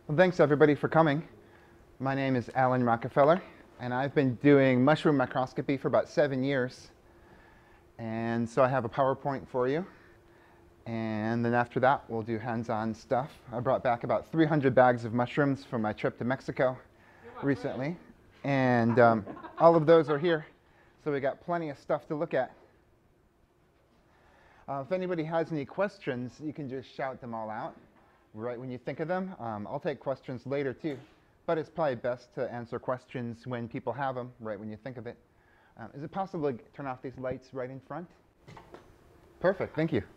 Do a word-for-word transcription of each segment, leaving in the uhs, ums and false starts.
Well, thanks everybody for coming. My name is Alan Rockefeller, and I've been doing mushroom microscopy for about seven years. And so I have a PowerPoint for you. And then after that, we'll do hands-on stuff. I brought back about three hundred bags of mushrooms from my trip to Mexico recently. And um, all of those are here. So we got plenty of stuff to look at. Uh, if anybody has any questions, you can just shout them all out right when you think of them. Um, I'll take questions later too, but it's probably best to answer questions when people have them, right when you think of it. Um, is it possible to turn off these lights right in front? Perfect, thank you.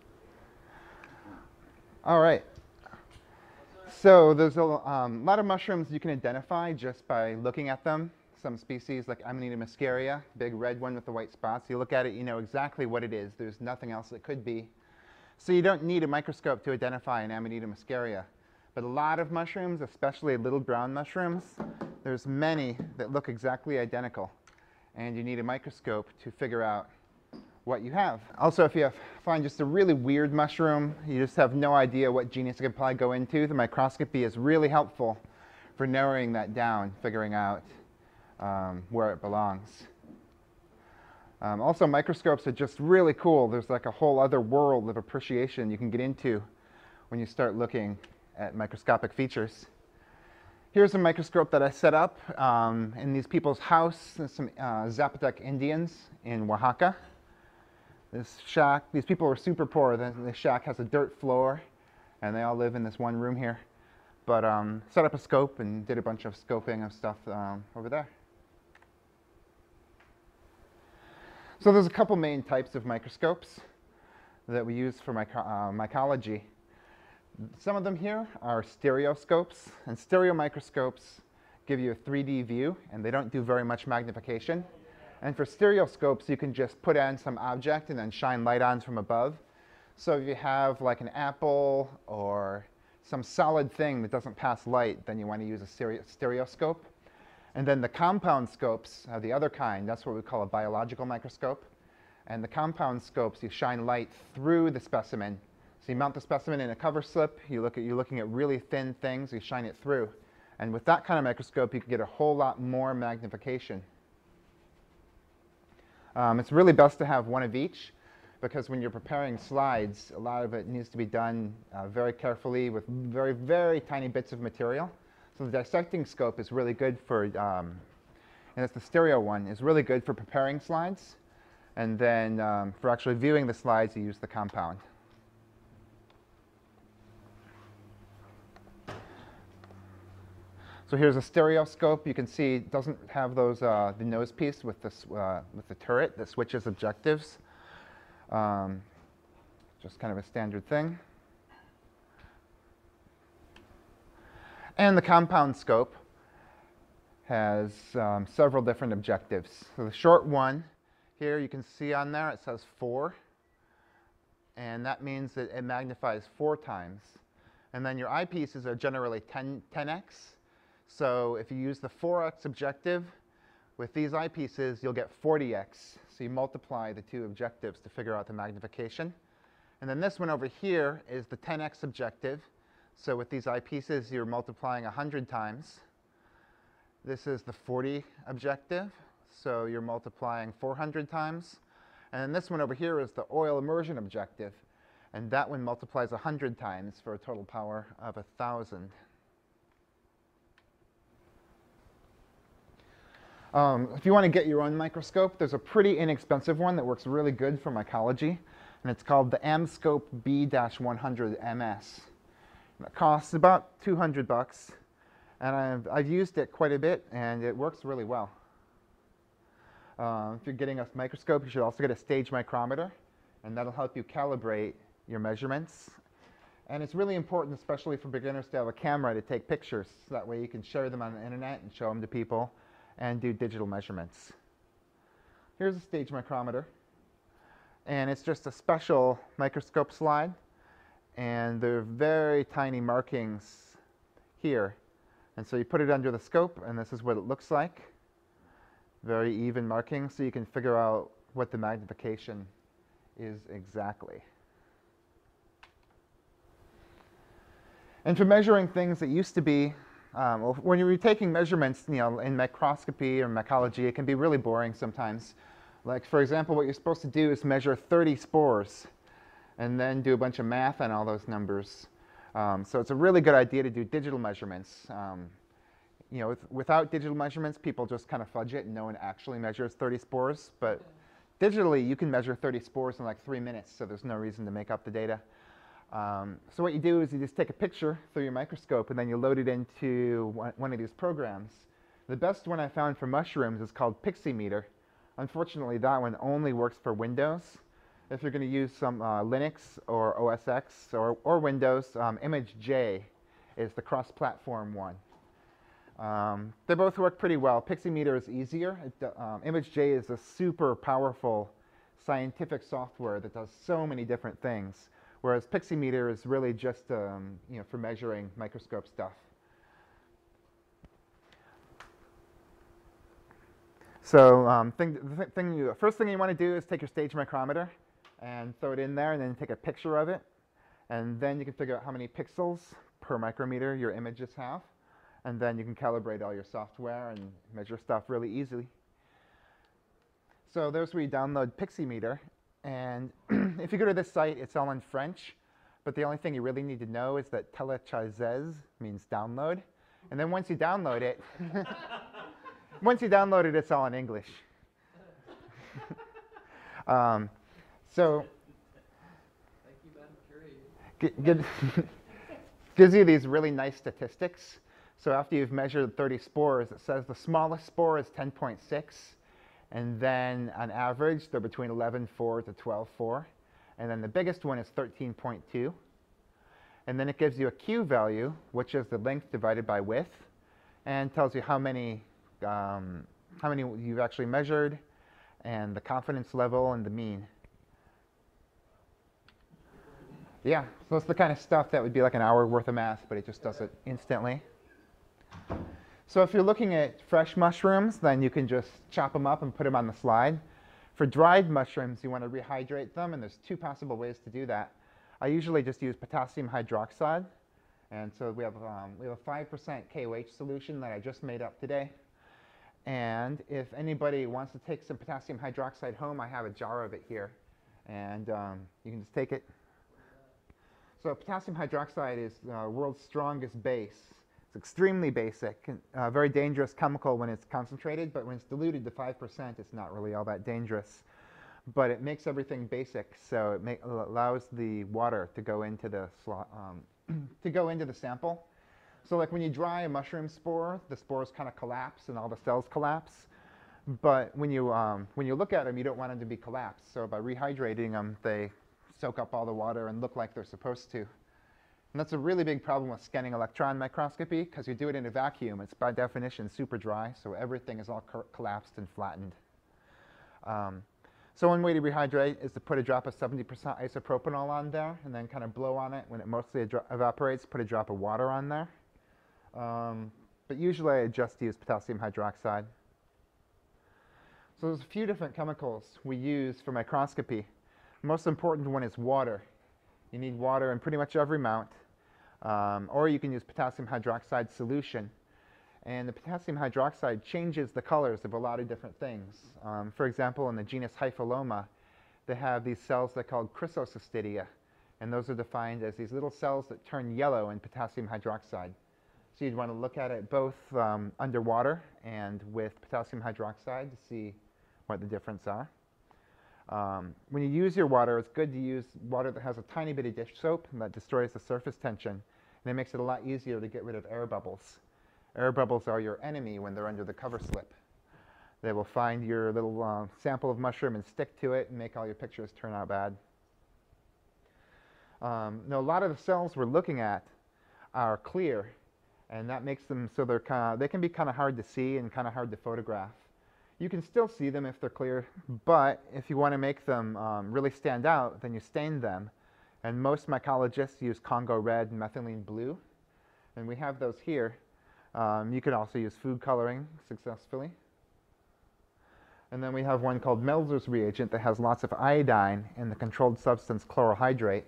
All right. So there's a um, lot of mushrooms you can identify just by looking at them. Some species like Amanita muscaria, big red one with the white spots. You look at it, you know exactly what it is. There's nothing else it could be. So you don't need a microscope to identify an Amanita muscaria. But a lot of mushrooms, especially little brown mushrooms, there's many that look exactly identical. And you need a microscope to figure out what you have. Also, if you have, find just a really weird mushroom, you just have no idea what genus it could probably go into, the microscopy is really helpful for narrowing that down, figuring out um, where it belongs. Um, also, microscopes are just really cool. There's like a whole other world of appreciation you can get into when you start looking at microscopic features. Here's a microscope that I set up um, in these people's house. There's some uh, Zapotec Indians in Oaxaca. This shack, these people were super poor. The, the shack has a dirt floor, and they all live in this one room here. But um, set up a scope and did a bunch of scoping of stuff um, over there. So there's a couple main types of microscopes that we use for myco uh, mycology. Some of them here are stereoscopes, and stereo microscopes give you a three D view, and they don't do very much magnification. And for stereoscopes, you can just put on some object and then shine light on from above. So if you have like an apple or some solid thing that doesn't pass light, then you want to use a stereo stereoscope. And then the compound scopes are the other kind. That's what we call a biological microscope. And the compound scopes, you shine light through the specimen. So you mount the specimen in a cover slip. You look at, you're looking at really thin things. You shine it through. And with that kind of microscope, you can get a whole lot more magnification. Um, it's really best to have one of each, because when you're preparing slides, a lot of it needs to be done uh, very carefully with very, very tiny bits of material. So the dissecting scope is really good for, um, and it's the stereo one, is really good for preparing slides. And then um, for actually viewing the slides, you use the compound. So here's a stereoscope. You can see it doesn't have those, uh, the nose piece with, this, uh, with the turret that switches objectives. Um, just kind of a standard thing. And the compound scope has um, several different objectives. So the short one here, you can see on there, it says four. And that means that it magnifies four times. And then your eyepieces are generally ten x. So if you use the four x objective, with these eyepieces, you'll get forty x. So you multiply the two objectives to figure out the magnification. And then this one over here is the ten x objective. So with these eyepieces, you're multiplying one hundred times. This is the forty objective. So you're multiplying four hundred times. And then this one over here is the oil immersion objective. And that one multiplies one hundred times for a total power of one thousand. Um, if you want to get your own microscope, there's a pretty inexpensive one that works really good for mycology. And it's called the AmScope B one hundred M S. It costs about two hundred bucks. And I've, I've used it quite a bit, and it works really well. Uh, if you're getting a microscope, you should also get a stage micrometer, and that'll help you calibrate your measurements. And it's really important, especially for beginners, to have a camera to take pictures. So that way you can share them on the internet and show them to people and do digital measurements. Here's a stage micrometer. And it's just a special microscope slide. And there are very tiny markings here. And so you put it under the scope, and this is what it looks like. Very even markings, so you can figure out what the magnification is exactly. And for measuring things that used to be, um, well, when you were taking measurements, you know, in microscopy or mycology, it can be really boring sometimes. Like, for example, what you're supposed to do is measure thirty spores and then do a bunch of math on all those numbers. Um, so it's a really good idea to do digital measurements. Um, you know, with, without digital measurements, people just kind of fudge it and no one actually measures thirty spores. But digitally, you can measure thirty spores in like three minutes, so there's no reason to make up the data. Um, so what you do is you just take a picture through your microscope and then you load it into one, one of these programs. The best one I found for mushrooms is called Piximeter. Unfortunately, that one only works for Windows. If you're going to use some uh, Linux or O S X or, or Windows, um, ImageJ is the cross-platform one. Um, they both work pretty well. Piximeter is easier. It, um, ImageJ is a super powerful scientific software that does so many different things, whereas Piximeter is really just um, you know, for measuring microscope stuff. So um, thing, the thing you, first thing you want to do is take your stage micrometer and throw it in there and then take a picture of it. And then you can figure out how many pixels per micrometer your images have. And then you can calibrate all your software and measure stuff really easily. So there's where you download Piximeter. And if you go to this site, it's all in French. But the only thing you really need to know is that télécharger means download. And then once you download it, once you download it, it's all in English. um, so Gives you these really nice statistics. So after you've measured thirty spores, it says the smallest spore is ten point six. And then on average, they're between eleven point four to twelve point four. And then the biggest one is thirteen point two. And then it gives you a Q value, which is the length divided by width, and tells you how many, um, how many you've actually measured, and the confidence level, and the mean. Yeah, so it's the kind of stuff that would be like an hour worth of math, but it just does it instantly. So if you're looking at fresh mushrooms, then you can just chop them up and put them on the slide. For dried mushrooms, you want to rehydrate them, and there's two possible ways to do that. I usually just use potassium hydroxide. And so we have, um, we have a five percent K O H solution that I just made up today. And if anybody wants to take some potassium hydroxide home, I have a jar of it here. And um, you can just take it. So potassium hydroxide is the uh, world's strongest base. It's extremely basic, and uh, very dangerous chemical when it's concentrated, but when it's diluted to five percent, it's not really all that dangerous. But it makes everything basic, so it make, allows the water to go into the um, to go into the sample. So like when you dry a mushroom spore, the spores kind of collapse and all the cells collapse. But when you um, when you look at them, you don't want them to be collapsed. So by rehydrating them, they soak up all the water and look like they're supposed to. And that's a really big problem with scanning electron microscopy, because you do it in a vacuum. It's by definition super dry, so everything is all co collapsed and flattened. Um, so one way to rehydrate is to put a drop of seventy percent isopropanol on there and then kind of blow on it. When it mostly evaporates, put a drop of water on there. Um, but usually I just use potassium hydroxide. So there's a few different chemicals we use for microscopy. The most important one is water. You need water in pretty much every mount. Um, or you can use potassium hydroxide solution. And the potassium hydroxide changes the colors of a lot of different things. Um, for example, in the genus Hypholoma, they have these cells that are called chrysocystidia. And those are defined as these little cells that turn yellow in potassium hydroxide. So you'd want to look at it both um, underwater and with potassium hydroxide to see what the difference are. Um, when you use your water, it's good to use water that has a tiny bit of dish soap, and that destroys the surface tension. And it makes it a lot easier to get rid of air bubbles. Air bubbles are your enemy when they're under the cover slip. They will find your little uh, sample of mushroom and stick to it and make all your pictures turn out bad. Um, now, a lot of the cells we're looking at are clear, and that makes them so they're kind of, they can be kind of hard to see and kind of hard to photograph. You can still see them if they're clear, but if you want to make them um, really stand out, then you stain them. And most mycologists use Congo red and methylene blue, and we have those here. Um, you can also use food coloring successfully. And then we have one called Melzer's reagent that has lots of iodine in the controlled substance chlorohydrate.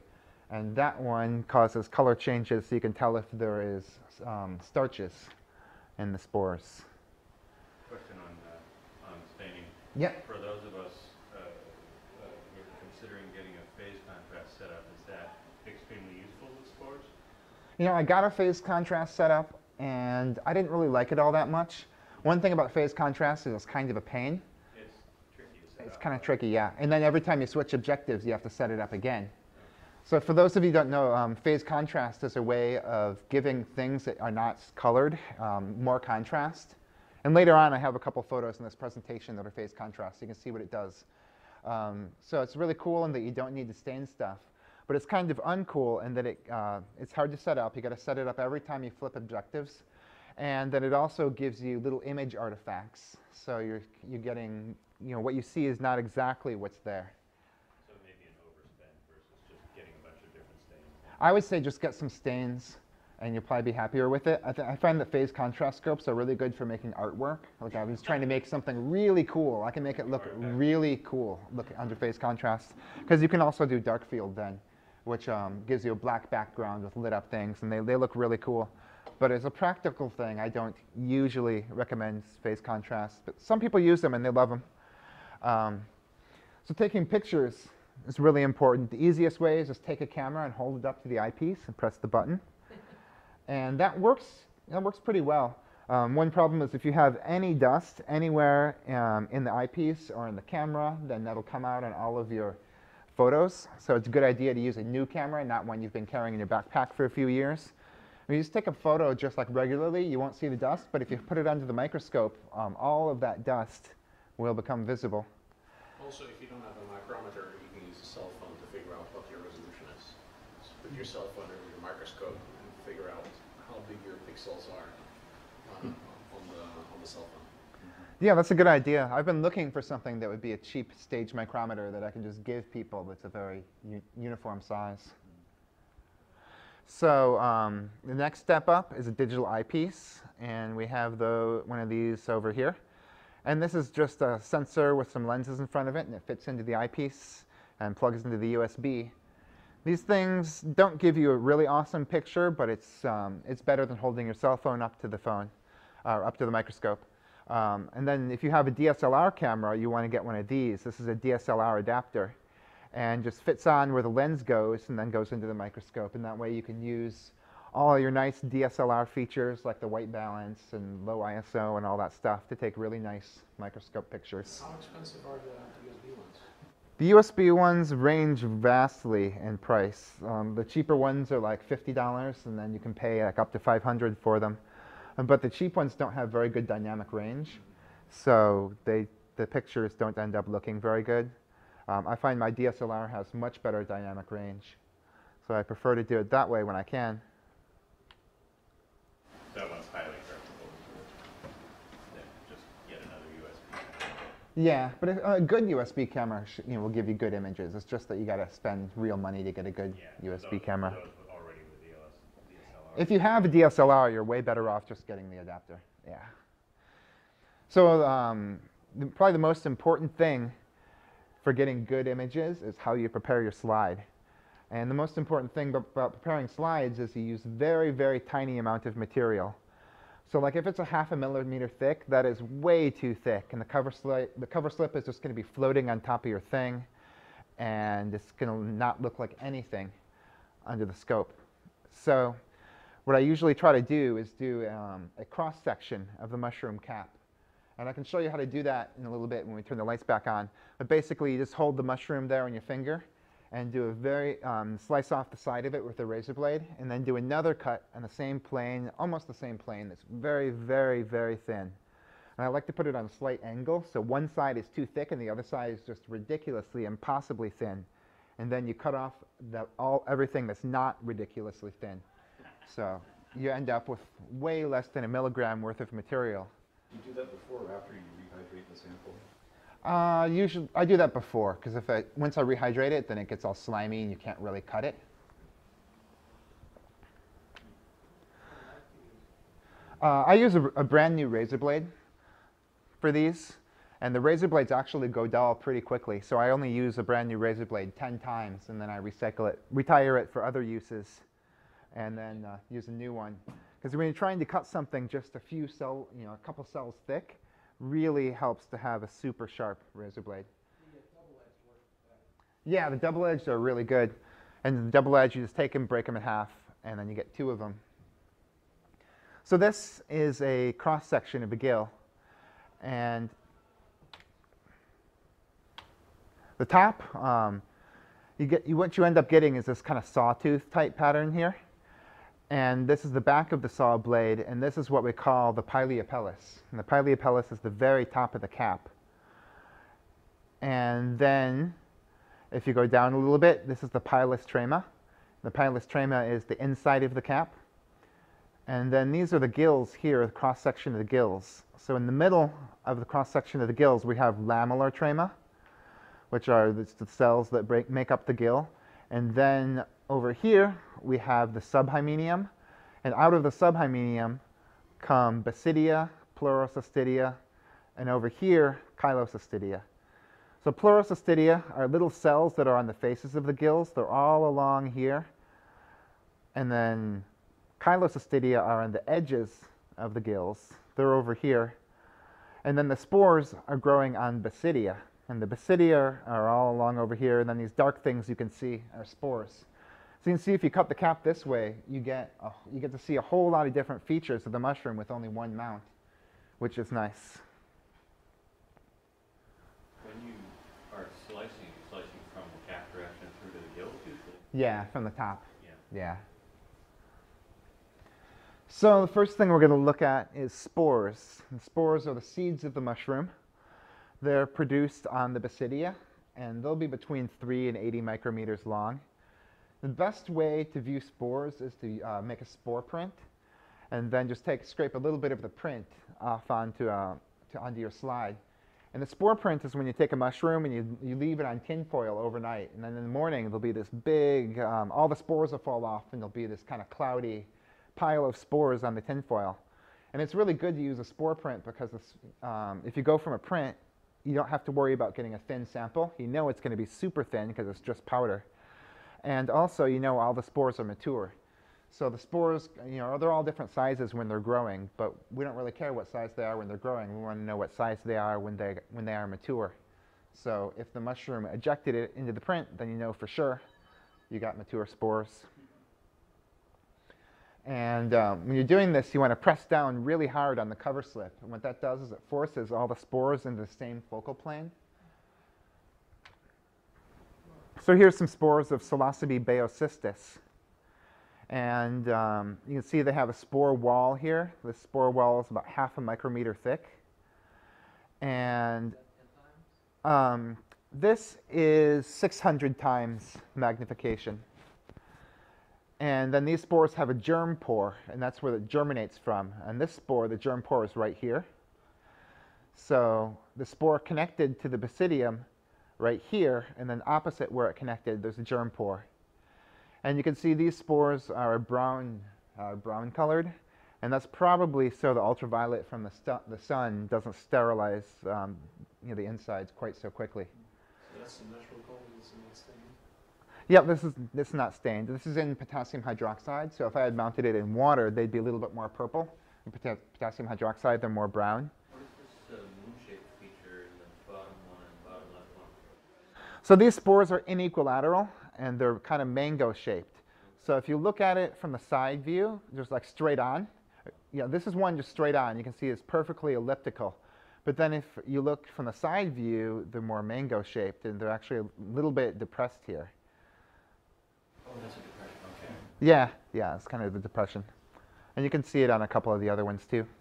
And that one causes color changes so you can tell if there is um, starches in the spores. Question on, uh, on staining. Yeah. For those of us uh, uh, who are considering getting a phase contrast set up, is that extremely useful with spores? You know, I got a phase contrast set up, and I didn't really like it all that much. One thing about phase contrast is it's kind of a pain. It's tricky to set It's up. kind of tricky, yeah. And then every time you switch objectives, you have to set it up again. So for those of you who don't know, um, phase contrast is a way of giving things that are not colored um, more contrast. And later on, I have a couple photos in this presentation that are phase contrast, so you can see what it does. Um, so it's really cool in that you don't need to stain stuff. But it's kind of uncool in that it, uh, it's hard to set up. You've got to set it up every time you flip objectives. And then it also gives you little image artifacts. So you're, you're getting, you know, what you see is not exactly what's there. So maybe an overspend versus just getting a bunch of different stains. I would say just get some stains, and you'll probably be happier with it. I, th I find that phase contrast scopes are really good for making artwork. Like I was trying to make something really cool. I can make it look really cool look under phase contrast. Because you can also do dark field then, which um, gives you a black background with lit up things, and they, they look really cool. But as a practical thing, I don't usually recommend phase contrast. But some people use them, and they love them. Um, so taking pictures is really important. The easiest way is just take a camera and hold it up to the eyepiece and press the button. And that works, that works pretty well. Um, one problem is if you have any dust anywhere um, in the eyepiece or in the camera, then that'll come out on all of your photos. So it's a good idea to use a new camera, not one you've been carrying in your backpack for a few years. When you just take a photo just like regularly, you won't see the dust, but if you put it under the microscope, um, all of that dust will become visible. Also, if you don't have a micrometer, you can use a cell phone to figure out what your resolution is. So put your cell phone under your microscope and figure out how big your pixels are uh, on, the, on the cell phone. Yeah, that's a good idea. I've been looking for something that would be a cheap stage micrometer that I can just give people that's a very u uniform size. So um, the next step up is a digital eyepiece, and we have the, one of these over here. And this is just a sensor with some lenses in front of it, and it fits into the eyepiece and plugs into the U S B. These things don't give you a really awesome picture, but it's, um, it's better than holding your cell phone up to the phone, or up to the microscope. Um, and then if you have a D S L R camera, you want to get one of these. This is a D S L R adapter, and just fits on where the lens goes and then goes into the microscope. And that way you can use all your nice D S L R features like the white balance and low I S O and all that stuff to take really nice microscope pictures. How expensive are the U S B ones? The U S B ones range vastly in price. Um, the cheaper ones are like fifty dollars, and then you can pay like up to five hundred dollars for them. Um, but the cheap ones don't have very good dynamic range, so they, the pictures don't end up looking very good. Um, I find my D S L R has much better dynamic range, so I prefer to do it that way when I can. That one's highly preferable. Then just get another U S B. Yeah, but if, a good U S B camera sh you know, will give you good images. It's just that you got to spend real money to get a good Yeah, U S B those, camera. Those already with D S L R. If you have a D S L R, you're way better off just getting the adapter. Yeah. So um, the, probably the most important thing for getting good images is how you prepare your slide. And the most important thing about preparing slides is you use very, very tiny amount of material. So like if it's a half a millimeter thick, that is way too thick. And the cover slip, the cover slip is just going to be floating on top of your thing. And it's going to not look like anything under the scope. So what I usually try to do is do um, a cross section of the mushroom cap. And I can show you how to do that in a little bit when we turn the lights back on. But basically, you just hold the mushroom there on your finger and do a very, um, slice off the side of it with a razor blade, and then do another cut on the same plane, almost the same plane, that's very, very, very thin. And I like to put it on a slight angle, so one side is too thick and the other side is just ridiculously, impossibly thin. And then you cut off the, all, everything that's not ridiculously thin. So you end up with way less than a milligram worth of material. Do you do that before or after you rehydrate the sample? Uh, usually, I do that before, because if I, once I rehydrate it, then it gets all slimy and you can't really cut it. Uh, I use a, a brand new razor blade for these, And the razor blades actually go dull pretty quickly, so I only use a brand new razor blade ten times, and then I recycle it, retire it for other uses, and then uh, use a new one. Because when you're trying to cut something just a few cell, you know, a couple cells thick, really helps to have a super sharp razor blade. Yeah, the double edged are really good. And the double edge, you just take them, break them in half, and then you get two of them. So this is a cross section of a gill. And the top, um, you get, you, what you end up getting is this kind of sawtooth type pattern here. And this is the back of the saw blade, and this is what we call the pileopellis. And the pileopellis is the very top of the cap. And then, if you go down a little bit, this is the pilus trema. The pilus trema is the inside of the cap. And then these are the gills here, the cross-section of the gills. So in the middle of the cross-section of the gills, we have lamellar trema, which are the, the cells that break, make up the gill. And then over here, we have the subhymenium. And out of the subhymenium come basidia, pleurocystidia, and over here, chylоcystidia. So pleurocystidia are little cells that are on the faces of the gills. They're all along here. And then chylоcystidia are on the edges of the gills. They're over here. And then the spores are growing on basidia. And the basidia are all along over here. And then these dark things you can see are spores. So you can see if you cut the cap this way, you get, a, you get to see a whole lot of different features of the mushroom with only one mount, which is nice. When you are slicing, you're slicing from the cap direction through to the gills usually? Yeah, from the top. Yeah. Yeah. So the first thing we're going to look at is spores. And spores are the seeds of the mushroom. They're produced on the basidia, and they'll be between three and eighty micrometers long. The best way to view spores is to uh, make a spore print, and then just take scrape a little bit of the print off onto, uh, to, onto your slide. And the spore print is when you take a mushroom and you, you leave it on tin foil overnight, and then in the morning there'll be this big, um, all the spores will fall off, and there'll be this kind of cloudy pile of spores on the tin foil. And it's really good to use a spore print because it's, um, if you go from a print, you don't have to worry about getting a thin sample. You know it's going to be super thin because it's just powder. And also, you know all the spores are mature. So the spores, you know, they're all different sizes when they're growing, but we don't really care what size they are when they're growing. We want to know what size they are when they, when they are mature. So if the mushroom ejected it into the print, then you know for sure you got mature spores. And um, when you're doing this, you want to press down really hard on the cover slip. And what that does is it forces all the spores into the same focal plane. So here's some spores of Psilocybe beocystis. And um, you can see they have a spore wall here. The spore wall is about half a micrometer thick. And um, this is six hundred times magnification. And then these spores have a germ pore, and that's where it germinates from. And this spore, the germ pore, is right here. So the spore connected to the basidium right here, and then opposite where it connected, there's a germ pore. And you can see these spores are brown, uh, brown colored, and that's probably so the ultraviolet from the, the sun doesn't sterilize um, you know, the insides quite so quickly. So that's the natural gold, is it not stained? Yeah, this is, this is not stained. This is in potassium hydroxide, so if I had mounted it in water, they'd be a little bit more purple. In pota potassium hydroxide, they're more brown. What is this uh, moon-shaped feature in the bottom one and bottom left one? So these spores are inequilateral, and they're kind of mango-shaped. So if you look at it from the side view, just like straight on, you know, this is one just straight on. You can see it's perfectly elliptical. But then if you look from the side view, they're more mango-shaped, and they're actually a little bit depressed here. Oh, that's a depression, okay. Yeah, yeah, it's kind of the depression. And you can see it on a couple of the other ones too.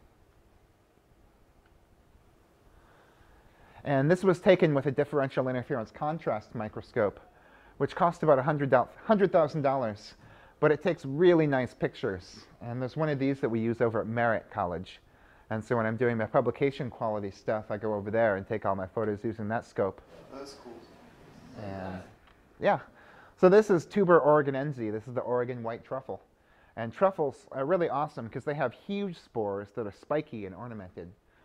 And this was taken with a differential interference contrast microscope, which cost about one hundred thousand dollars. But it takes really nice pictures. And there's one of these that we use over at Merritt College. And so when I'm doing my publication quality stuff, I go over there and take all my photos using that scope. That's cool. And yeah. So this is Tuber oregonense. This is the Oregon white truffle. And truffles are really awesome because they have huge spores that are spiky and ornamented.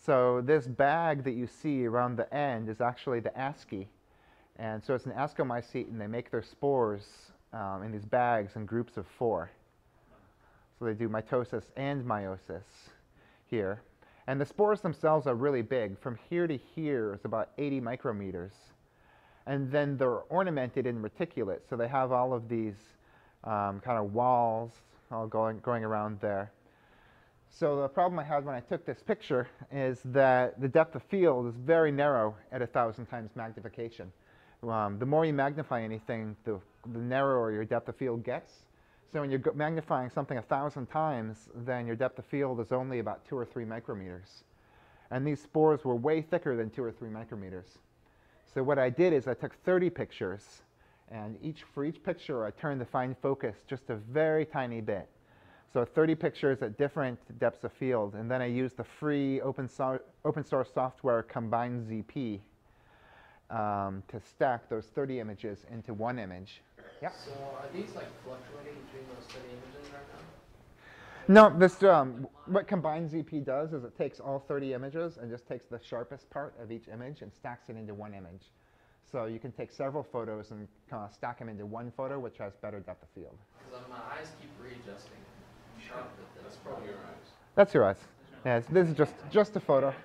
So this bag that you see around the end is actually the asci. And so it's an ascomycete, and they make their spores um, in these bags in groups of four. So they do mitosis and meiosis here. And the spores themselves are really big. From here to here is about eighty micrometers. And then they're ornamented in reticulate. So they have all of these um, kind of walls all going, going around there. So the problem I had when I took this picture is that the depth of field is very narrow at a thousand times magnification. Um, the more you magnify anything, the, the narrower your depth of field gets. So when you're magnifying something a thousand times, then your depth of field is only about two or three micrometers. And these spores were way thicker than two or three micrometers. So what I did is I took thirty pictures, and each, for each picture I turned the fine focus just a very tiny bit. So thirty pictures at different depths of field, and then I used the free open, so open source software Combine Z P um, to stack those thirty images into one image. Yeah. So are these like fluctuating between those thirty images right now? No, this, um, what Combine Z P does is it takes all thirty images and just takes the sharpest part of each image and stacks it into one image. So you can take several photos and kind of stack them into one photo, which has better depth of field. Because my eyes keep readjusting. Sharp with this. That's probably your eyes. That's your eyes. Yeah, it's, this is just, just a photo.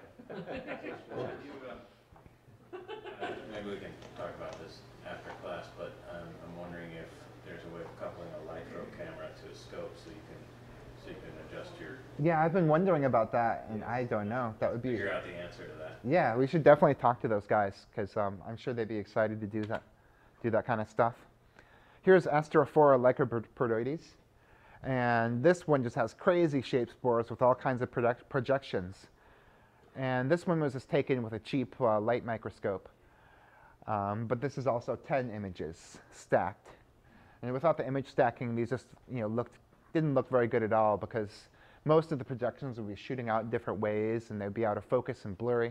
Maybe we can talk about this after class, but um, I'm wondering if there's a way of coupling a litro camera to a scope so you can so you can adjust your Yeah, I've been wondering about that, and I don't know. That would be. figure out the answer to that. Yeah, we should definitely talk to those guys because um, I'm sure they'd be excited to do that, do that kind of stuff. Here's Asterophora lycoprodoides, and this one just has crazy shaped spores with all kinds of project projections. And this one was just taken with a cheap uh, light microscope. Um, but this is also ten images stacked. And without the image stacking, these just you know looked didn't look very good at all because most of the projections would be shooting out in different ways, and they'd be out of focus and blurry.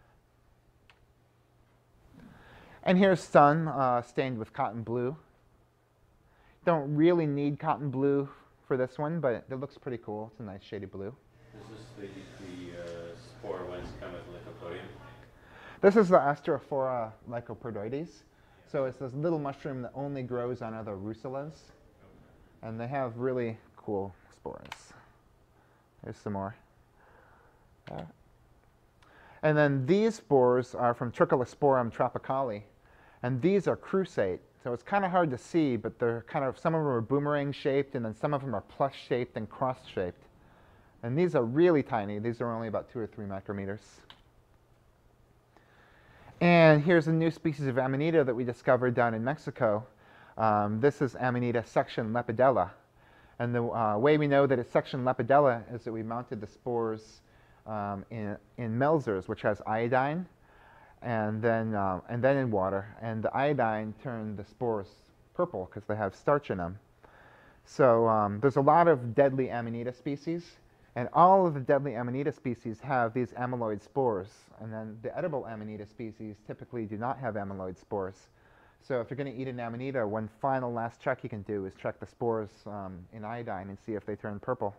And here's sun uh, stained with cotton blue. Don't really need cotton blue for this one, but it looks pretty cool. It's a nice shady blue. Is this the, the uh, spore ones come with lycopodium? This is the Asterophora lycoprodoides. So it's this little mushroom that only grows on other russulas. And they have really cool spores. There's some more. Uh, and then these spores are from Tricholosporum tropicale. And these are crusate. So it's kind of hard to see, but they're kind of, some of them are boomerang shaped, and then some of them are plush shaped and cross shaped. And these are really tiny. These are only about two or three micrometers. And here's a new species of Amanita that we discovered down in Mexico. Um, this is Amanita section lepidella. And the uh, way we know that it's section lepidella is that we mounted the spores um, in, in Melzers, which has iodine, and then, um, and then in water. And the iodine turned the spores purple because they have starch in them. So um, there's a lot of deadly Amanita species. And all of the deadly Amanita species have these amyloid spores. And then the edible Amanita species typically do not have amyloid spores. So if you're going to eat an Amanita, one final last check you can do is check the spores um, in iodine and see if they turn purple.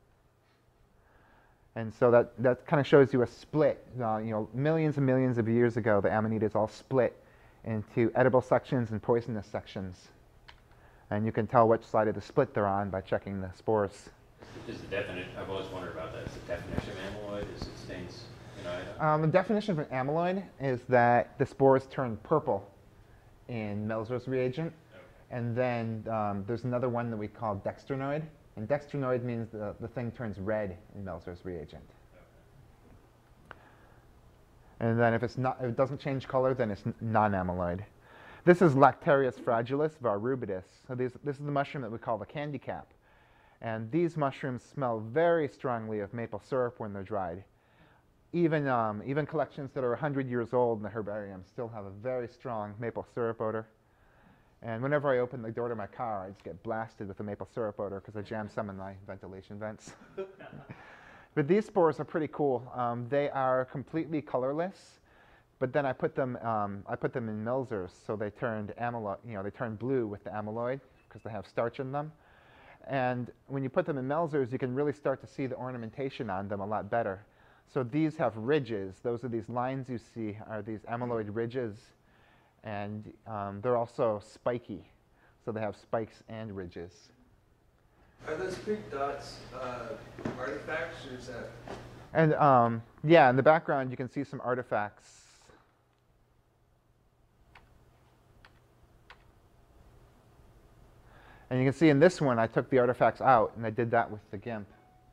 And so that, that kind of shows you a split. Uh, you know, millions and millions of years ago, the Amanitas all split into edible sections and poisonous sections. And you can tell which side of the split they're on by checking the spores. Is the definition, I've always wondered about that, is the definition of amyloid, is it stains in iodine? Um, the definition of an amyloid is that the spores turn purple in Melzer's reagent. Okay. And then um, there's another one that we call dextrinoid. And dextrinoid means the, the thing turns red in Melzer's reagent. Okay. And then if, it's not, if it doesn't change color, then it's non-amyloid. This is Lactarius fragilis varrubidis. So these, this is the mushroom that we call the candy cap. And these mushrooms smell very strongly of maple syrup when they're dried. Even, um, even collections that are one hundred years old in the herbarium still have a very strong maple syrup odor. And whenever I open the door to my car, I just get blasted with the maple syrup odor because I jam some in my ventilation vents. But these spores are pretty cool. Um, they are completely colorless, but then I put them, um, I put them in Melzers, so they turned amyloid, you know, they turned blue with the amyloid because they have starch in them. And when you put them in Melzers, you can really start to see the ornamentation on them a lot better. So these have ridges. Those are these lines you see are these amyloid ridges, and um, they're also spiky. So they have spikes and ridges. Are those pink dots uh, artifacts, or is that? And um, yeah, in the background you can see some artifacts. And you can see in this one I took the artifacts out, and I did that with the GIMP.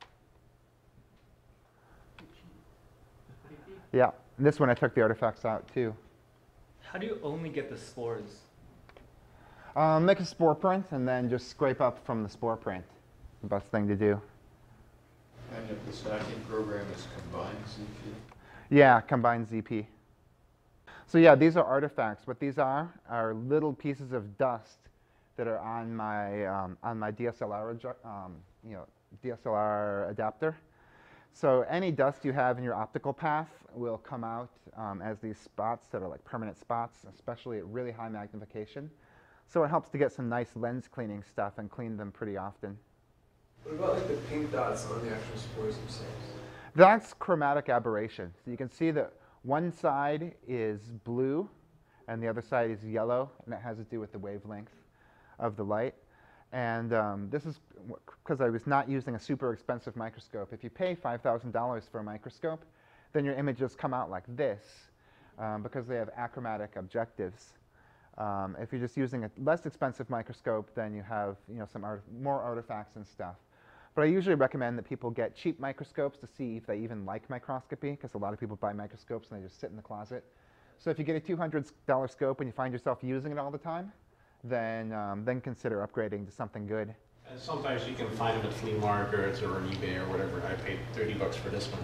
Yeah, and this one I took the artifacts out too. How do you only get the spores? Um, make a spore print and then just scrape up from the spore print. The best thing to do. And if the stacking program is combined Z P? Yeah, combined Z P. So yeah, these are artifacts. What these are are little pieces of dust that are on my um, on my D S L R um, you know D S L R adapter. So any dust you have in your optical path will come out um, as these spots that are like permanent spots, especially at really high magnification. So it helps to get some nice lens cleaning stuff and clean them pretty often. What about like the pink dots on the actual spores themselves? That's chromatic aberration. So you can see that one side is blue and the other side is yellow, and that has to do with the wavelength of the light. And um, this is because I was not using a super expensive microscope. If you pay five thousand dollars for a microscope, then your images come out like this um, because they have achromatic objectives. Um, if you're just using a less expensive microscope, then you have you know, some art more artifacts and stuff. But I usually recommend that people get cheap microscopes to see if they even like microscopy, because a lot of people buy microscopes and they just sit in the closet. So if you get a two hundred dollar scope and you find yourself using it all the time, then, um, then consider upgrading to something good. And sometimes you can find them at flea markets or on eBay or whatever. I paid thirty bucks for this one.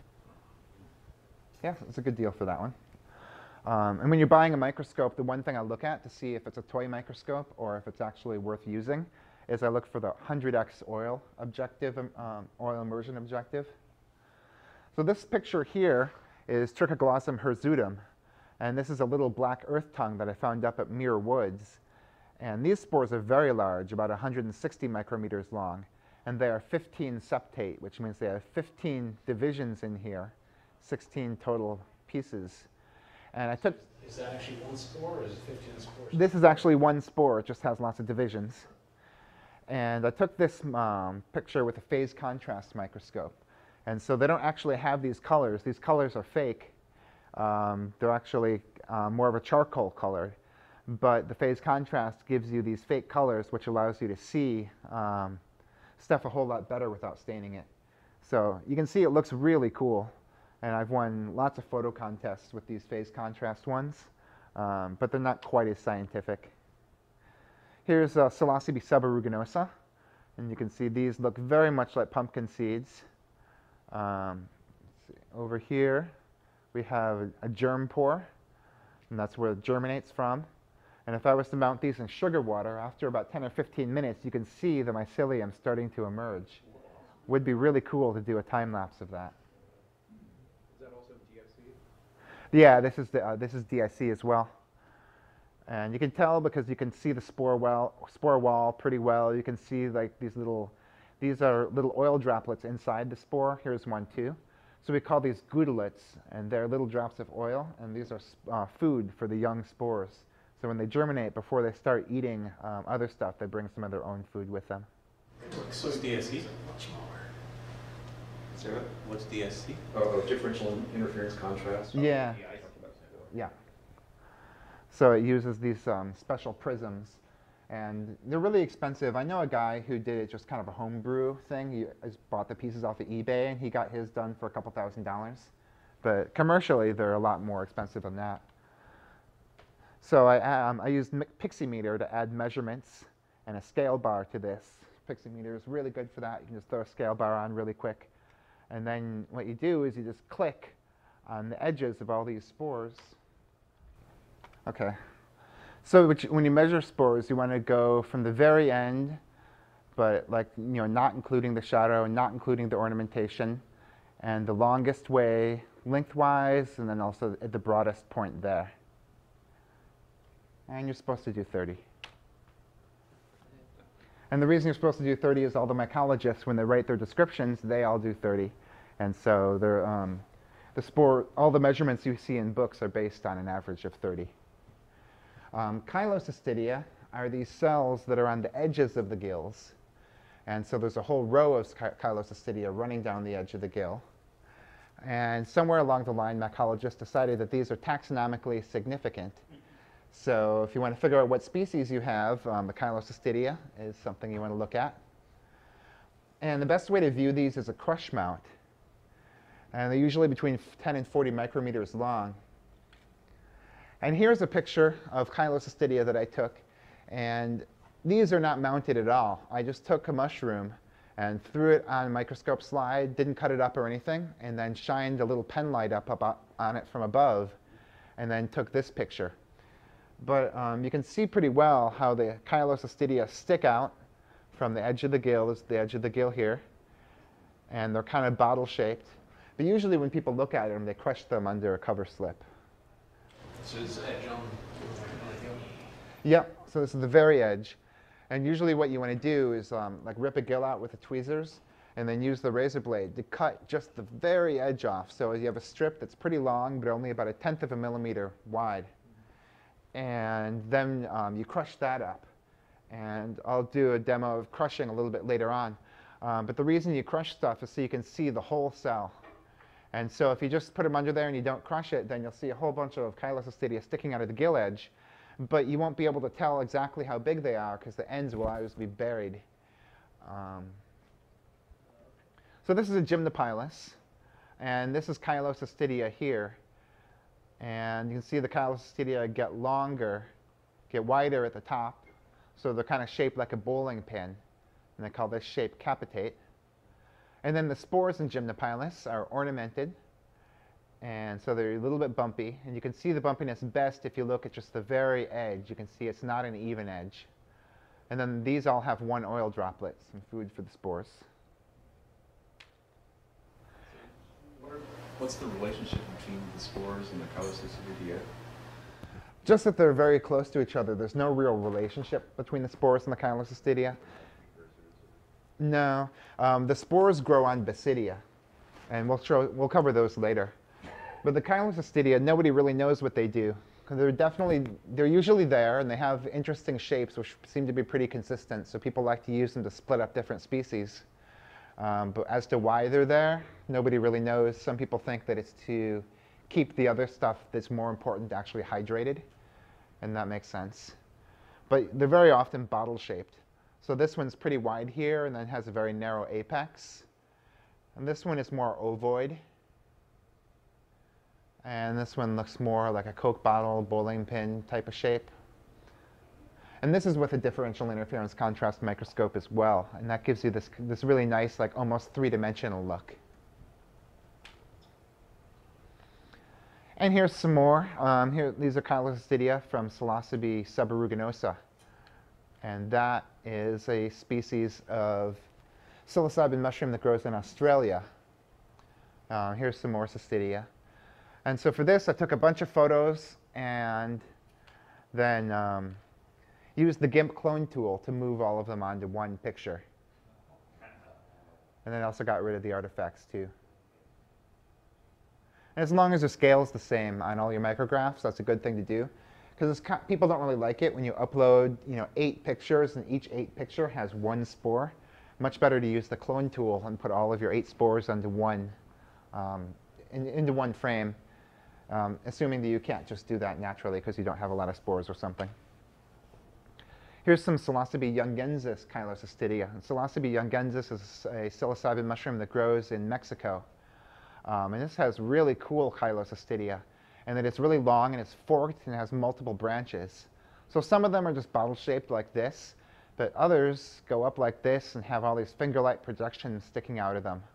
Yeah, it's a good deal for that one. Um, and when you're buying a microscope, the one thing I look at to see if it's a toy microscope or if it's actually worth using is I look for the one hundred X oil objective, um, oil immersion objective. So this picture here is Trichoglossum hirsutum, and this is a little black earth tongue that I found up at Muir Woods. And these spores are very large, about one hundred sixty micrometers long, and they are fifteen septate, which means they have fifteen divisions in here, sixteen total pieces. And I took... Is that actually one spore, or is it fifteen spores? This is actually one spore. It just has lots of divisions. And I took this um, picture with a phase contrast microscope. And so they don't actually have these colors. These colors are fake. Um, they're actually uh, more of a charcoal color. But the phase contrast gives you these fake colors, which allows you to see um, stuff a whole lot better without staining it. So you can see it looks really cool. And I've won lots of photo contests with these phase contrast ones, um, but they're not quite as scientific. Here's uh, Psilocybe subaruginosa, and you can see these look very much like pumpkin seeds. Um, let's see. Over here, we have a germ pore, and that's where it germinates from. And if I was to mount these in sugar water, after about ten or fifteen minutes, you can see the mycelium starting to emerge. Would be really cool to do a time lapse of that. Is that also D I C? Yeah, this is the, uh, this is D I C as well. And you can tell because you can see the spore well, spore wall pretty well. You can see like these little, these are little oil droplets inside the spore. Here's one too. So we call these gudulates, and they're little drops of oil, and these are uh, food for the young spores. So when they germinate, before they start eating um, other stuff, they bring some of their own food with them. What's D S C? Sarah? What's D S C? Oh, oh, differential interference contrast. Yeah. Yeah. So it uses these um, special prisms, and they're really expensive. I know a guy who did it just kind of a homebrew thing. He just bought the pieces off of eBay, and he got his done for a couple thousand dollars. But commercially, they're a lot more expensive than that. So I, um, I used Pixiemeter to add measurements and a scale bar to this. Pixiemeter is really good for that. You can just throw a scale bar on really quick. And then what you do is you just click on the edges of all these spores. Okay. So which, when you measure spores, you want to go from the very end, but like, you know, not including the shadow, not including the ornamentation, and the longest way lengthwise, and then also at the broadest point there. And you're supposed to do thirty. And the reason you're supposed to do thirty is all the mycologists, when they write their descriptions, they all do thirty. And so they're, um, the spore, all the measurements you see in books are based on an average of thirty. Um, Cheilocystidia are these cells that are on the edges of the gills. And so there's a whole row of Cheilocystidia running down the edge of the gill. And somewhere along the line, mycologists decided that these are taxonomically significant. So if you want to figure out what species you have, um, the Cheilocystidia is something you want to look at. And the best way to view these is a crush mount. And they're usually between ten and forty micrometers long. And here's a picture of Cheilocystidia that I took. And these are not mounted at all. I just took a mushroom and threw it on a microscope slide, didn't cut it up or anything, and then shined a little pen light up, up on it from above, and then took this picture. But um, you can see pretty well how the Cheilocystidia stick out from the edge of the gill. This is the edge of the gill here. And they're kind of bottle-shaped. But usually when people look at them, they crush them under a cover slip. So is edge on the gill? Yep, so this is the very edge. And usually what you want to do is um, like rip a gill out with the tweezers and then use the razor blade to cut just the very edge off. So you have a strip that's pretty long, but only about a tenth of a millimeter wide. And then um, you crush that up. And I'll do a demo of crushing a little bit later on. Um, but the reason you crush stuff is so you can see the whole cell. And so if you just put them under there and you don't crush it, then you'll see a whole bunch of Cheilocystidia sticking out of the gill edge. But you won't be able to tell exactly how big they are because the ends will always be buried. Um, so this is a gymnopilus. And this is Cheilocystidia here. And you can see the Cheilocystidia get longer, get wider at the top. So they're kind of shaped like a bowling pin. And they call this shape capitate. And then the spores in Gymnopilus are ornamented. And so they're a little bit bumpy. And you can see the bumpiness best if you look at just the very edge. You can see it's not an even edge. And then these all have one oil droplet, some food for the spores. What's the relationship between the spores and the Cheilocystidia? Just that they're very close to each other. There's no real relationship between the spores and the Cheilocystidia. No. Um, the spores grow on Basidia. And we'll, show, we'll cover those later. But the Cheilocystidia, nobody really knows what they do. They're definitely, they're usually there, and they have interesting shapes, which seem to be pretty consistent. So people like to use them to split up different species. Um, but as to why they're there, nobody really knows. Some people think that it's to keep the other stuff that's more important actually hydrated. And that makes sense. But they're very often bottle-shaped. So this one's pretty wide here, and then has a very narrow apex. And this one is more ovoid. And this one looks more like a Coke bottle, bowling pin type of shape. And this is with a differential interference contrast microscope as well. And that gives you this, this really nice, like almost three-dimensional look. And here's some more. Um, here, these are Cheilocystidia from Psilocybe subaruginosa. And that is a species of psilocybin mushroom that grows in Australia. Uh, here's some more cystidia. And so for this, I took a bunch of photos and then um, used the GIMP clone tool to move all of them onto one picture. And then also got rid of the artifacts too. And as long as the scale is the same on all your micrographs, that's a good thing to do. Because people don't really like it when you upload, you know, eight pictures and each eight picture has one spore. Much better to use the clone tool and put all of your eight spores onto one, um, in, into one frame, um, assuming that you can't just do that naturally because you don't have a lot of spores or something. Here's some Psilocybe youngensis Cheilocystidia. And Psilocybe youngensis is a psilocybin mushroom that grows in Mexico. Um, and this has really cool Cheilocystidia. And that it's really long and it's forked and it has multiple branches. So some of them are just bottle-shaped like this, but others go up like this and have all these finger-like projections sticking out of them.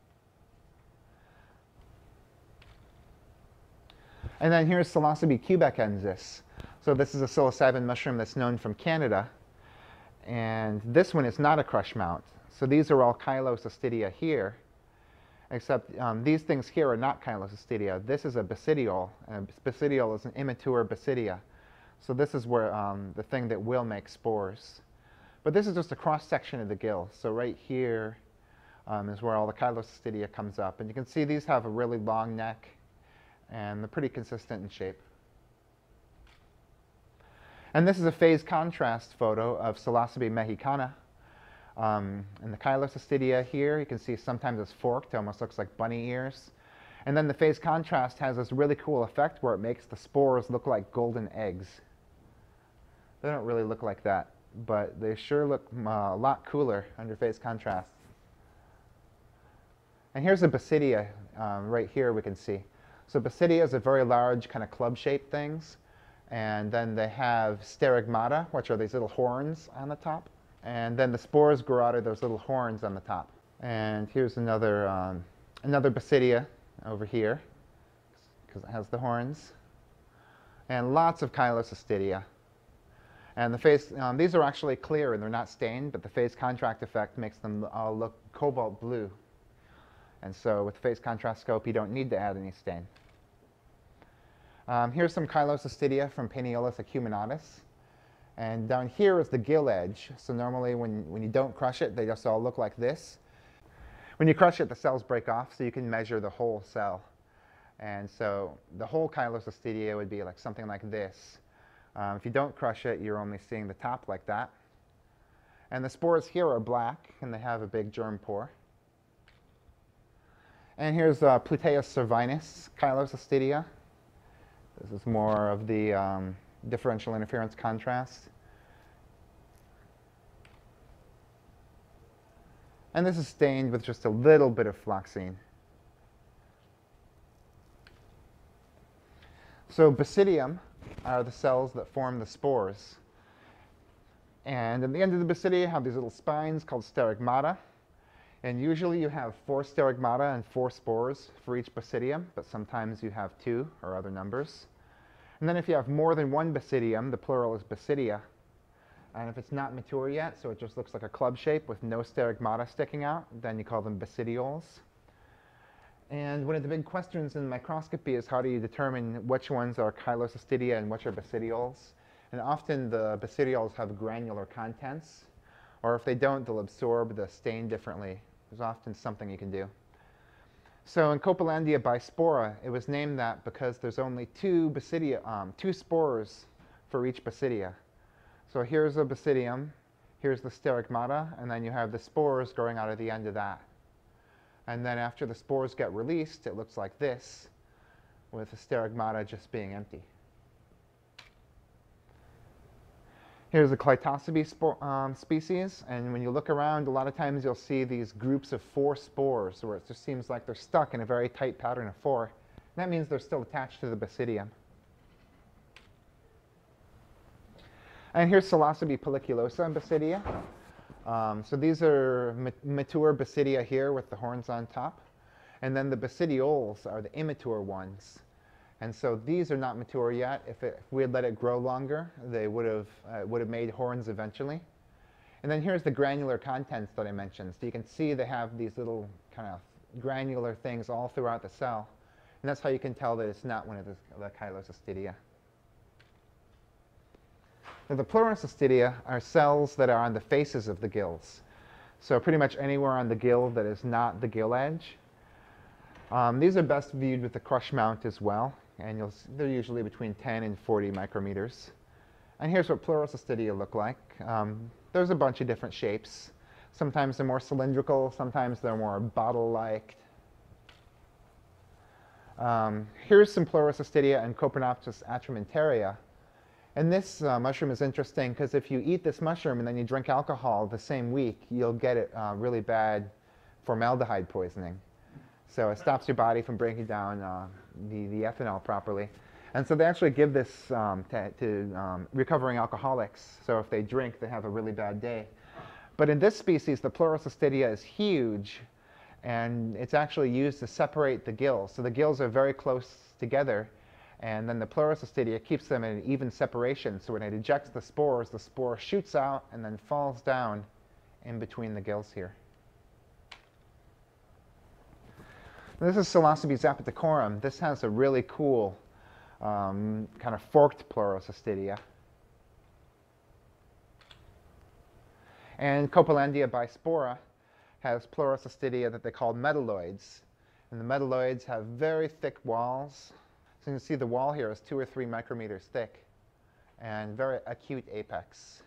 And then here's Psilocybe cubecensis. So this is a psilocybin mushroom that's known from Canada. And this one is not a crush mount. So these are all Cheilocystidia here. Except um, these things here are not Cheilocystidia. This is a basidiole, and a basidiole is an immature basidia. So this is where um, the thing that will make spores. But this is just a cross-section of the gill. So right here, um, is where all the Cheilocystidia comes up. And you can see these have a really long neck, and they're pretty consistent in shape. And this is a phase contrast photo of Psilocybe mexicana. Um, and the Cheilocystidia here, you can see sometimes it's forked, it almost looks like bunny ears. And then the phase contrast has this really cool effect where it makes the spores look like golden eggs. They don't really look like that, but they sure look uh, a lot cooler under phase contrast. And here's a Basidia um, right here we can see. So Basidia is a very large kind of club-shaped things. And then they have sterigmata, which are these little horns on the top. And then the spores grow out of those little horns on the top. And here's another, um, another Basidia over here, because it has the horns. And lots of Cheilocystidia. And the phase, um, these are actually clear and they're not stained, but the phase contrast effect makes them all look cobalt blue. And so with the phase contrast scope, you don't need to add any stain. Um, here's some Cheilocystidia from Paneolus acuminatus. And down here is the gill edge. So normally when, when you don't crush it, they just all look like this. When you crush it, the cells break off, so you can measure the whole cell. And so the whole Cheilocystidia would be like something like this. Um, if you don't crush it, you're only seeing the top like that. And the spores here are black, and they have a big germ pore. And here's uh, Pluteus cervinus Cheilocystidia. This is more of the um, differential interference contrast. And this is stained with just a little bit of floxine. So basidium are the cells that form the spores. And at the end of the basidia, you have these little spines called sterigmata. And usually you have four sterigmata and four spores for each basidium, but sometimes you have two or other numbers. And then if you have more than one basidium, the plural is basidia. And if it's not mature yet, so it just looks like a club shape with no sterigmata sticking out, then you call them basidioles. And one of the big questions in microscopy is how do you determine which ones are Cheilocystidia and which are basidioles. And often the basidioles have granular contents, or if they don't, they'll absorb the stain differently. There's often something you can do. So in Copelandia bispora, it was named that because there's only two basidia, um, two spores for each basidia. So here's a basidium, here's the sterigmata, and then you have the spores growing out of the end of that. And then after the spores get released, it looks like this, with the sterigmata just being empty. Here's a Clitosobe spore, um, species, and when you look around, a lot of times you'll see these groups of four spores, where it just seems like they're stuck in a very tight pattern of four. And that means they're still attached to the basidium. And here's Psilocybe pelliculosa and basidia. Um, so these are ma mature basidia here with the horns on top. And then the basidioles are the immature ones. And so these are not mature yet. If, it, if we had let it grow longer, they would have, uh, would have made horns eventually. And then here's the granular contents that I mentioned. So you can see they have these little kind of granular things all throughout the cell. And that's how you can tell that it's not one of the, the Cheilocystidia. Now, the Pleurocystidia are cells that are on the faces of the gills. So pretty much anywhere on the gill that is not the gill edge. Um, these are best viewed with the crush mount as well. And you'll see they're usually between ten and forty micrometers. And here's what Pleurocystidia look like. Um, there's a bunch of different shapes. Sometimes they're more cylindrical, sometimes they're more bottle-like. Um, here's some Pleurocystidia and Coprinopsis atramenteria. And this uh, mushroom is interesting because if you eat this mushroom and then you drink alcohol the same week, you'll get it uh, really bad formaldehyde poisoning. So it stops your body from breaking down uh, the, the ethanol properly. And so they actually give this um, to, to um, recovering alcoholics. So if they drink, they have a really bad day. But in this species, the Pleurocystidia is huge, and it's actually used to separate the gills. So the gills are very close together, and then the Pleurocystidia keeps them in an even separation. So when it ejects the spores, the spore shoots out and then falls down in between the gills here. This is Psilocybe zapoticorum. This has a really cool um, kind of forked Pleurocystidia. And Copelandia bispora has Pleurocystidia that they call metalloids. And the metalloids have very thick walls. So you can see the wall here is two or three micrometers thick and very acute apex.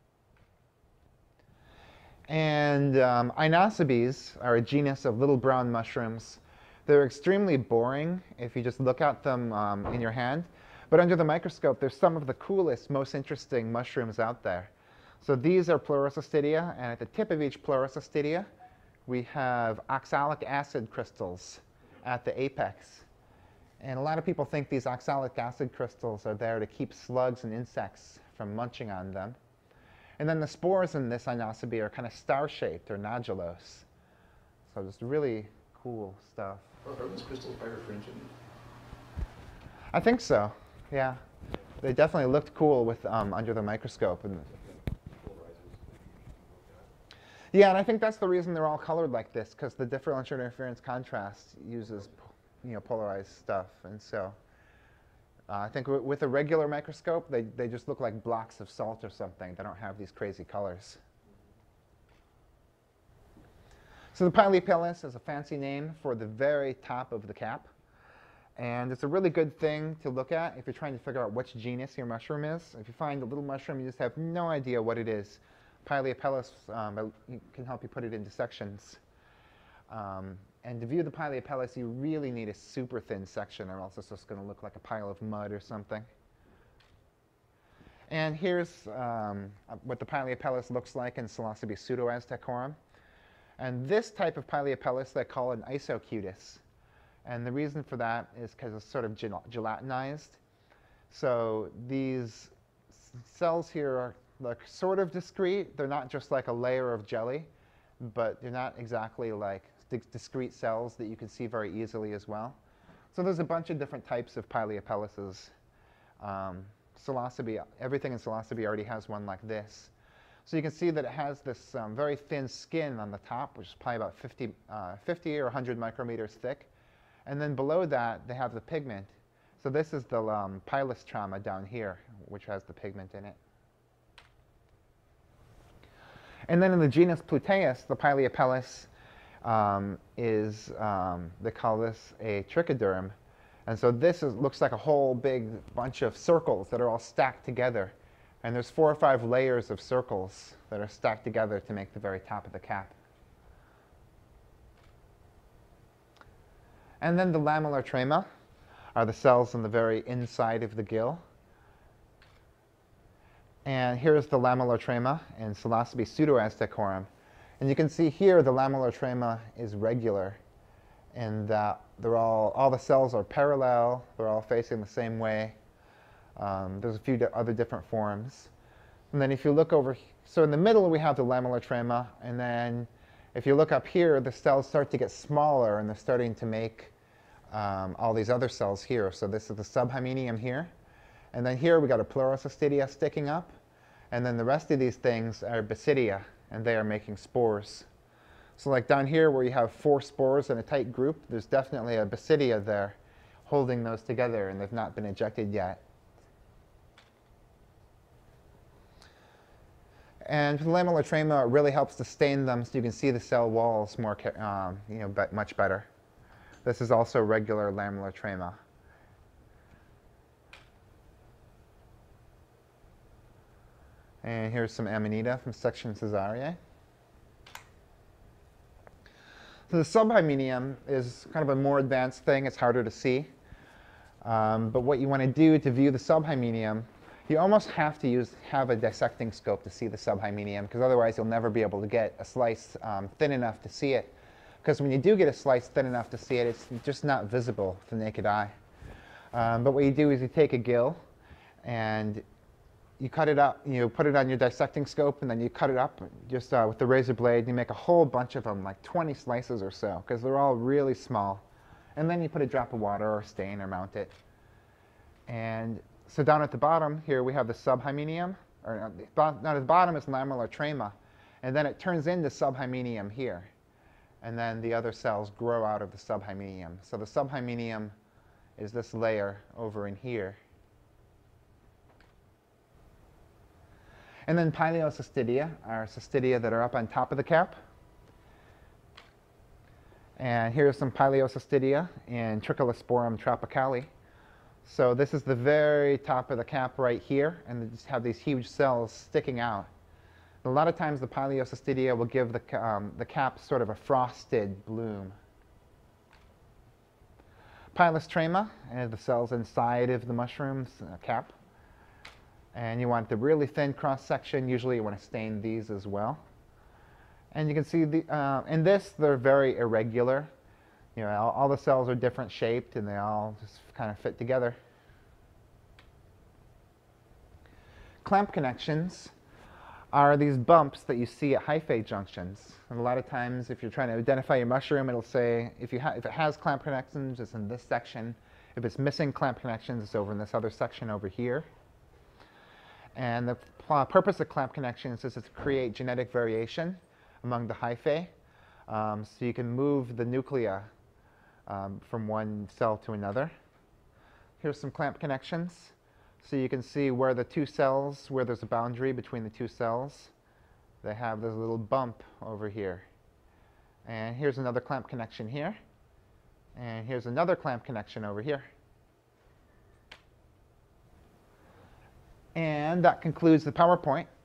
And um, Inosobes are a genus of little brown mushrooms. They're extremely boring if you just look at them um, in your hand. But under the microscope, they're some of the coolest, most interesting mushrooms out there. So these are Pleurocystidia, and at the tip of each Pleurocystidia, we have oxalic acid crystals at the apex. And a lot of people think these oxalic acid crystals are there to keep slugs and insects from munching on them. And then the spores in this Inosobe are kind of star-shaped or nodulose. So just really cool stuff. Are those crystals birefringent? I think so, yeah. They definitely looked cool with um, under the microscope. And yeah, and I think that's the reason they're all colored like this, because the differential interference contrast uses, you know, polarized stuff. And so uh, I think w with a regular microscope, they, they just look like blocks of salt or something. They don't have these crazy colors. So the Pileapellus is a fancy name for the very top of the cap. And it's a really good thing to look at if you're trying to figure out which genus your mushroom is. If you find a little mushroom, you just have no idea what it is. Pileapellus um, can help you put it into sections. Um, and to view the Pileapellus, you really need a super thin section, or else it's just going to look like a pile of mud or something. And here's um, what the Pileapellus looks like in Psilocybe pseudoaztecorum. And this type of Pileapellus they call an isocutis. And the reason for that is because it's sort of gel gelatinized. So these cells here are like sort of discrete. They're not just like a layer of jelly, but they're not exactly like discrete cells that you can see very easily as well. So there's a bunch of different types of Pileapelluses. Um, Psilocybe, everything in Psilocybe already has one like this. So you can see that it has this um, very thin skin on the top, which is probably about fifty, uh, fifty or one hundred micrometers thick. And then below that, they have the pigment. So this is the um, pilus trauma down here, which has the pigment in it. And then in the genus Pluteus, the Pileapellus um, is, um, they call this a trichoderm. And so this is, looks like a whole big bunch of circles that are all stacked together. And there's four or five layers of circles that are stacked together to make the very top of the cap. And then the lamellar trema are the cells on the very inside of the gill. And here's the lamellar trema in Psilocybe pseudoaztecorum. And you can see here the lamellar trema is regular, and that they're all, all the cells are parallel. They're all facing the same way. Um, there's a few other different forms. And then if you look over, so in the middle we have the lamellar trema, and then if you look up here, the cells start to get smaller, and they're starting to make um, all these other cells here. So this is the subhymenium here. And then here we got a Pleurocystidia sticking up. And then the rest of these things are Basidia, and they are making spores. So like down here where you have four spores in a tight group, there's definitely a Basidia there holding those together, and they've not been ejected yet. And for the lamellar trema, it really helps to stain them so you can see the cell walls more, um, you know, much better. This is also regular lamellar trema. And here's some Amanita from section Cesariae. So the subhymenium is kind of a more advanced thing. It's harder to see. Um, but what you want to do to view the subhymenium, you almost have to use, have a dissecting scope to see the subhymenium, because otherwise you'll never be able to get a slice um, thin enough to see it. Because when you do get a slice thin enough to see it, it's just not visible to the naked eye. Um, but what you do is you take a gill, and you cut it up, you put it on your dissecting scope, and then you cut it up just uh, with the razor blade, and you make a whole bunch of them, like twenty slices or so, because they're all really small. And then you put a drop of water or stain or mount it. And so down at the bottom here, we have the subhymenium, or down at the bottom is lamellar trema, and then it turns into subhymenium here. And then the other cells grow out of the subhymenium. So the subhymenium is this layer over in here. And then Pileocystidia are cystidia that are up on top of the cap. And here's some Pileocystidia and Tricholosporum tropicale. So this is the very top of the cap right here, and they just have these huge cells sticking out. A lot of times the Pileocystidia will give the, um, the cap sort of a frosted bloom. Pilostrema, and the cells inside of the mushroom's uh, cap. And you want the really thin cross-section. Usually you want to stain these as well. And you can see, the, uh, in this, they're very irregular. You know, all, all the cells are different shaped, and they all just kind of fit together. Clamp connections are these bumps that you see at hyphae junctions. And a lot of times, if you're trying to identify your mushroom, it'll say, if, you ha if it has clamp connections, it's in this section. If it's missing clamp connections, it's over in this other section over here. And the uh, purpose of clamp connections is to create genetic variation among the hyphae. Um, so you can move the nuclei um, from one cell to another. Here's some clamp connections. So you can see where the two cells, where there's a boundary between the two cells, they have this little bump over here. And here's another clamp connection here. And here's another clamp connection over here. And that concludes the PowerPoint.